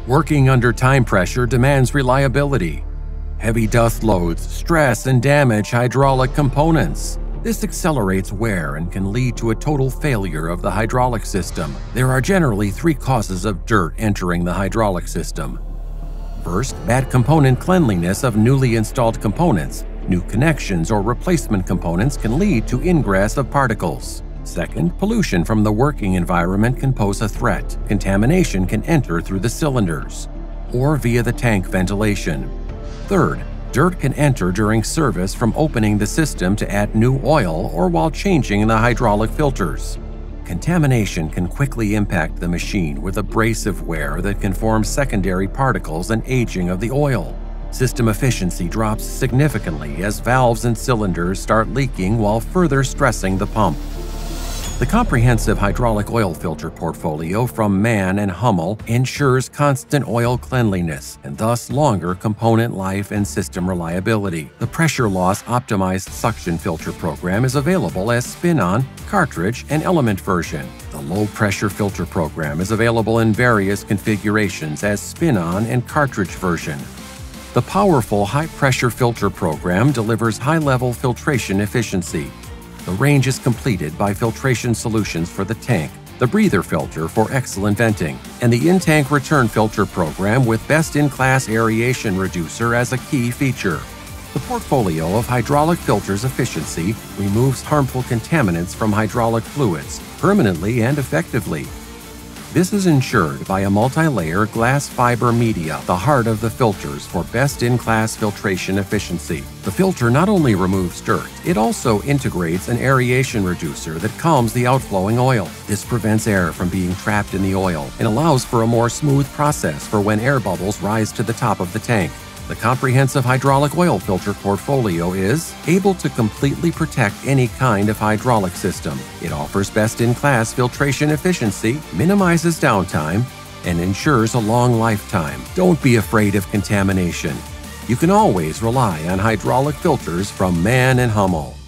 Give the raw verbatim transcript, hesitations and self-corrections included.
Working under time pressure demands reliability. Heavy dust loads stress and damage hydraulic components. This accelerates wear and can lead to a total failure of the hydraulic system. There are generally three causes of dirt entering the hydraulic system. First, bad component cleanliness of newly installed components. New connections or replacement components can lead to ingress of particles. Second, pollution from the working environment can pose a threat. Contamination can enter through the cylinders or via the tank ventilation. Third, dirt can enter during service from opening the system to add new oil or while changing the hydraulic filters. Contamination can quickly impact the machine with abrasive wear that can form secondary particles and aging of the oil. System efficiency drops significantly as valves and cylinders start leaking while further stressing the pump. The comprehensive hydraulic oil filter portfolio from MANN and HUMMEL ensures constant oil cleanliness and thus longer component life and system reliability. The pressure loss optimized suction filter program is available as spin-on, cartridge, and element version. The low-pressure filter program is available in various configurations as spin-on and cartridge version. The powerful high-pressure filter program delivers high-level filtration efficiency. The range is completed by filtration solutions for the tank, the breather filter for excellent venting, and the in-tank return filter program with best-in-class aeration reducer as a key feature. The portfolio of hydraulic filters efficiency removes harmful contaminants from hydraulic fluids permanently and effectively. This is ensured by a multi-layer glass fiber media, the heart of the filters for best-in-class filtration efficiency. The filter not only removes dirt, it also integrates an aeration reducer that calms the outflowing oil. This prevents air from being trapped in the oil and allows for a more smooth process for when air bubbles rise to the top of the tank. The comprehensive hydraulic oil filter portfolio is able to completely protect any kind of hydraulic system. It offers best-in-class filtration efficiency, minimizes downtime, and ensures a long lifetime. Don't be afraid of contamination. You can always rely on hydraulic filters from MANN and HUMMEL.